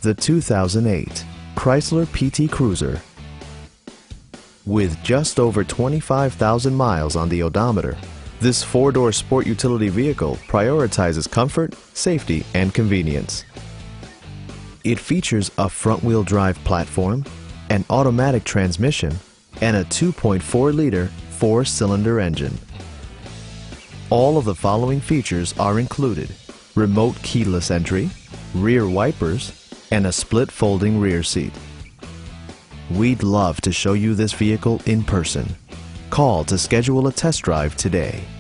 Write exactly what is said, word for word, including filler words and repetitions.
the two thousand eight Chrysler P T Cruiser. With just over twenty-five thousand miles on the odometer, this four-door sport utility vehicle prioritizes comfort, safety, and convenience. It features a front-wheel drive platform, an automatic transmission, and a two point four liter four-cylinder engine. All of the following features are included: remote keyless entry, rear wipers, and a split folding rear seat. We'd love to show you this vehicle in person. Call to schedule a test drive today.